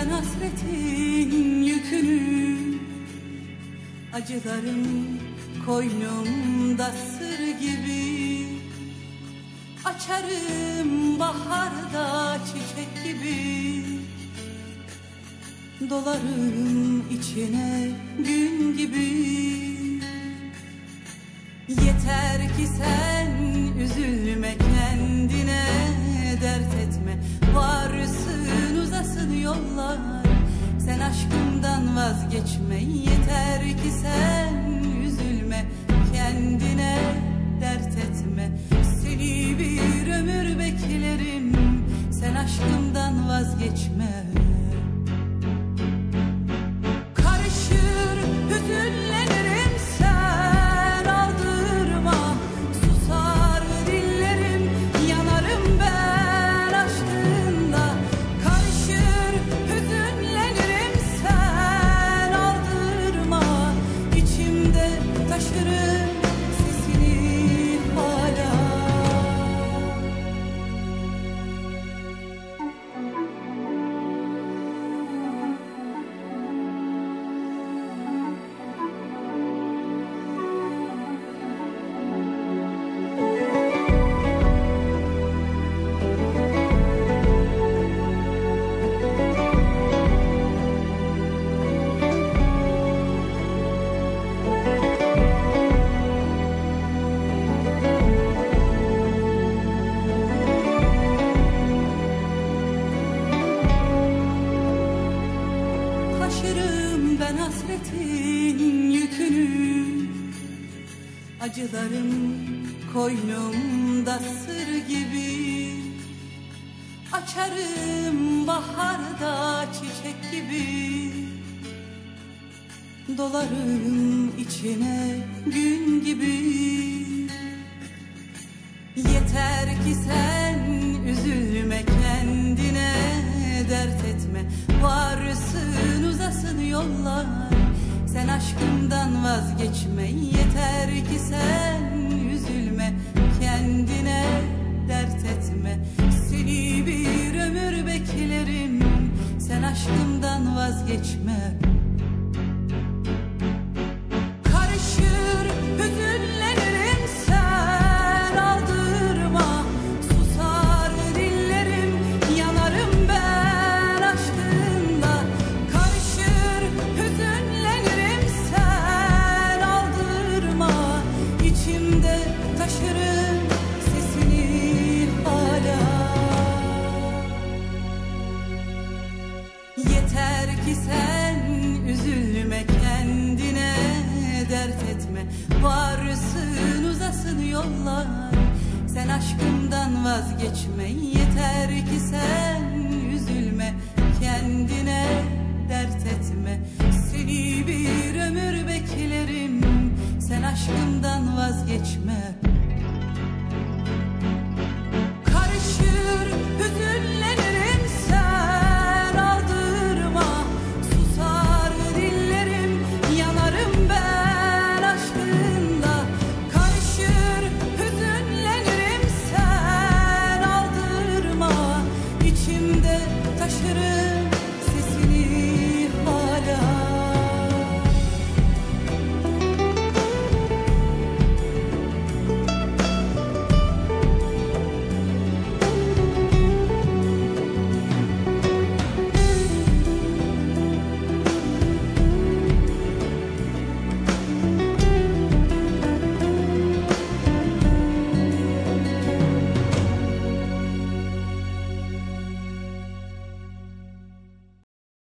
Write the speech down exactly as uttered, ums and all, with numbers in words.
ben hasretin yükünü, acılarım koynumda sır gibi. Açarım baharda çiçek gibi, dolarım içine gün gibi. Yeter ki sen üzülme, kendine dert etme. Varsın uzasın yollar, sen aşkımdan vazgeçme. Yeter ki sen üzülme, kendine dert etme. Seni bir ömür beklerim, sen aşkımdan vazgeçme. Karışır hüzünlenirim, sen aldırma. Susar dillerim, yanarım ben aşkınla. Karışır hüzünlenirim, sen aldırma. İçimde taşırım sesini hala. Taşırım ben hasretin yükünü, acılarım koynumda sır gibi. Açarım baharda çiçek gibi, dolarım içine gün gibi. Yeter ki sen üzülme, kendine dert etme. Varsın uzasın yollar, sen aşkımdan vazgeçme. Yeter ki sen üzülme, kendine dert etme. Seni bir ömür beklerim, sen aşkımdan vazgeçme. Karışır hüzünlenirim, sen aldırma. Susar dillerim, yanarım ben aşkınla. Karışır hüzünlenirim, sen aldırma. İçimde taşırım sesini hala. Yeter ki sen üzülme, kendine dert etme. Varsın uzasın yollar, sen aşkımdan vazgeçme. Yeter ki sen üzülme, kendine dert etme. Seni bir ömür beklerim, sen aşkımdan vazgeçme.